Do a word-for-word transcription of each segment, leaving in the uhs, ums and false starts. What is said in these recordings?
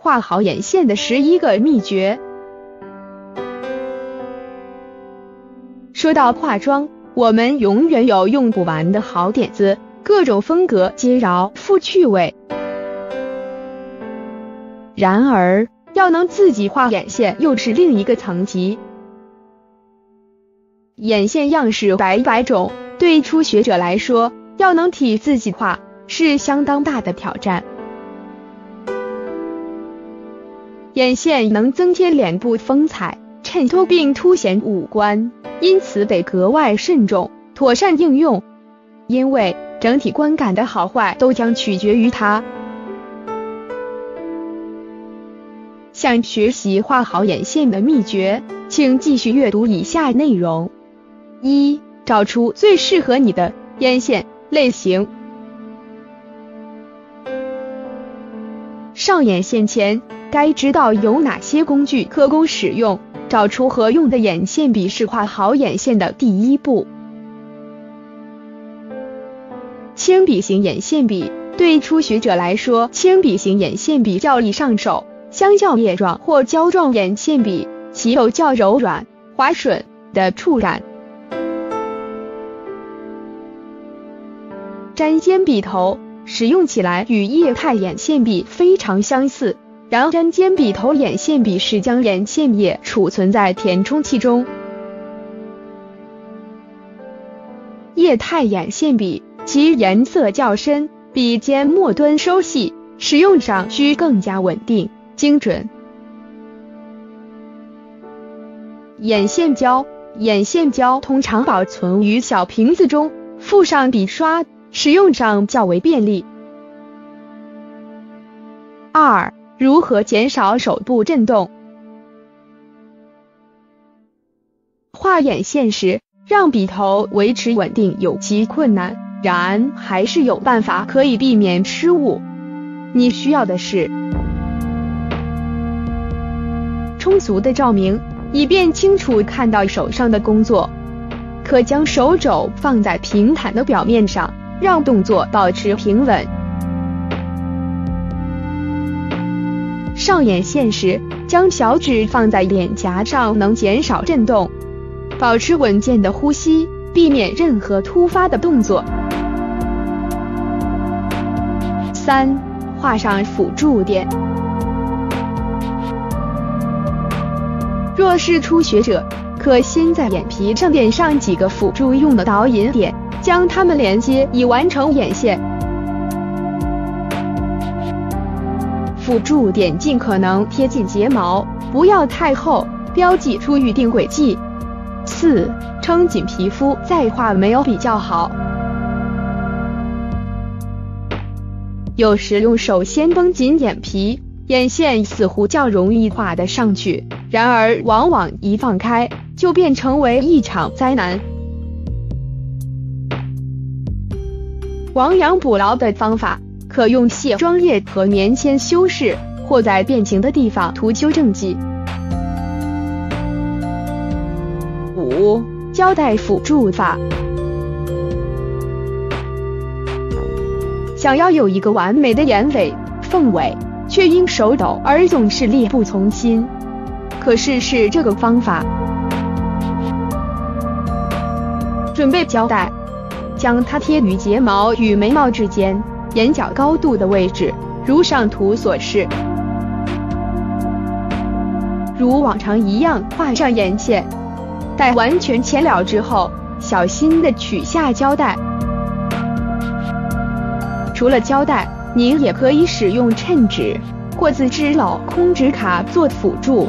画好眼线的十一个秘诀。说到化妆，我们永远有用不完的好点子，各种风格皆饶富趣味。然而，要能自己画眼线又是另一个层级。眼线样式百百种，对初学者来说，要能替自己画是相当大的挑战。眼线能增添脸部风采，衬托并凸显五官，因此得格外慎重，妥善应用。因为整体观感的好坏都将取决于它。想学习画好眼线的秘诀，请继续阅读以下内容。一、找出最适合你的眼线类型。上眼线前，该知道有哪些工具可供使用，找出合用的眼线笔是画好眼线的第一步。铅笔型眼线笔，对初学者来说，铅笔型眼线笔较易上手，相较液状或胶状眼线笔，其有较柔软、滑顺的触感。沾尖笔头使用起来与液态眼线笔非常相似，然沾尖笔头眼线笔是将眼线液储存在填充器中。液态眼线笔其颜色较深，笔尖末端收细，使用上需更加稳定、精准。眼线胶，眼线胶通常保存于小瓶子中，附上笔刷，使用上较为便利。二、如何减少手部震动？画眼线时，让笔头维持稳定有其困难，然还是有办法可以避免失误。你需要的是充足的照明，以便清楚看到手上的工作。可将手肘放在平坦的表面上，让动作保持平稳。上眼线时，将小指放在脸颊上，能减少震动，保持稳健的呼吸，避免任何突发的动作。三、画上辅助点。若是初学者，可先在眼皮上点上几个辅助用的导引点，将它们连接，以完成眼线。辅助点尽可能贴近睫毛，不要太厚，标记出预定轨迹。四、撑紧皮肤再画没有比较好。有时用手先绷紧眼皮，眼线似乎较容易画得上去，然而往往一放开，就变成为一场灾难。亡羊补牢的方法，可用卸妆液和棉签修饰，或在变形的地方涂修正剂。五、胶带辅助法。想要有一个完美的眼尾、凤尾，却因手抖而总是力不从心，可试试这个方法。准备胶带，将它贴于睫毛与眉毛之间，眼角高度的位置，如上图所示。如往常一样画上眼线，待完全填了之后，小心地取下胶带。除了胶带，您也可以使用衬纸或自制镂空纸卡做辅助。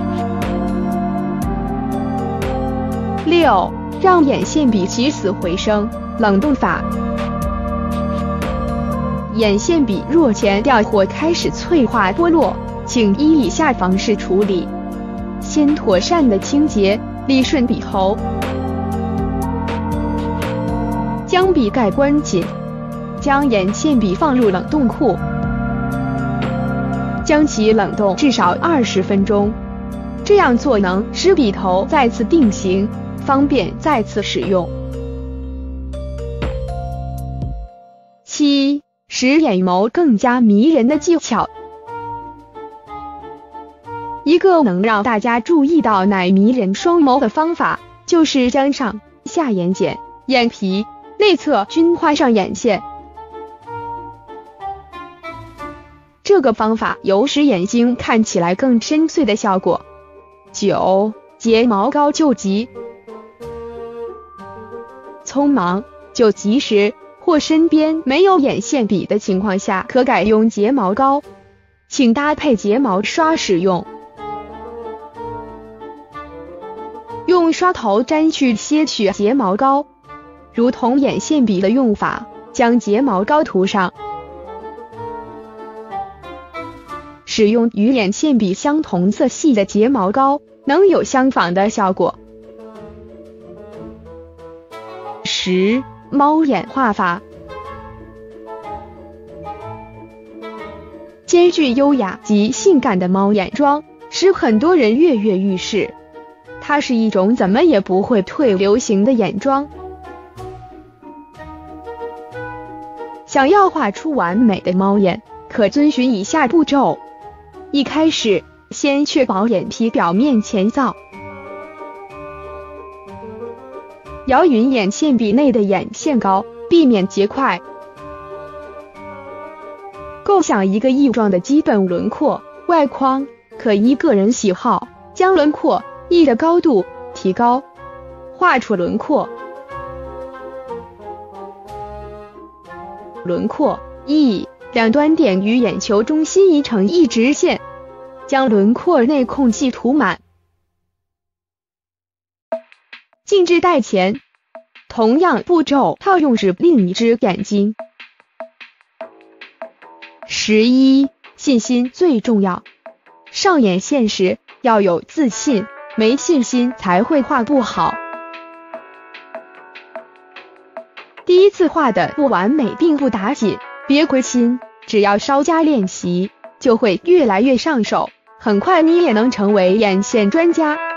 六、让眼线笔起死回生，冷冻法。眼线笔若前掉或开始脆化剥落，请依以下方式处理：先妥善的清洁、理顺笔头，将笔盖关紧，将眼线笔放入冷冻库，将其冷冻至少二十分钟。这样做能使笔头再次定型，方便再次使用。七、使眼眸更加迷人的技巧。 一个能让大家注意到乃迷人双眸的方法，就是将上下眼睑、眼皮内侧均画上眼线。这个方法有使眼睛看起来更深邃的效果。九、睫毛膏救急。匆忙救急时，或身边没有眼线笔的情况下，可改用睫毛膏，请搭配睫毛刷使用。用刷头沾去些许睫毛膏，如同眼线笔的用法，将睫毛膏涂上。使用与眼线笔相同色系的睫毛膏，能有相仿的效果。十、猫眼画法。兼具优雅及性感的猫眼妆，使很多人跃跃欲试。它是一种怎么也不会退流行的眼妆。想要画出完美的猫眼，可遵循以下步骤。一开始，先确保眼皮表面前燥，摇匀眼线笔内的眼线膏，避免结块。构想一个翼状的基本轮廓，外框可依个人喜好将轮廓翼的高度提高，画出轮廓。轮廓翼两端点于眼球中心移成一直线，将轮廓内空隙涂满。静置待前，同样步骤套用至另一只眼睛。十一、信心最重要。上眼线时要有自信，没信心才会画不好。第一次画的不完美并不打紧，别灰心，只要稍加练习，就会越来越上手，很快你也能成为眼线专家。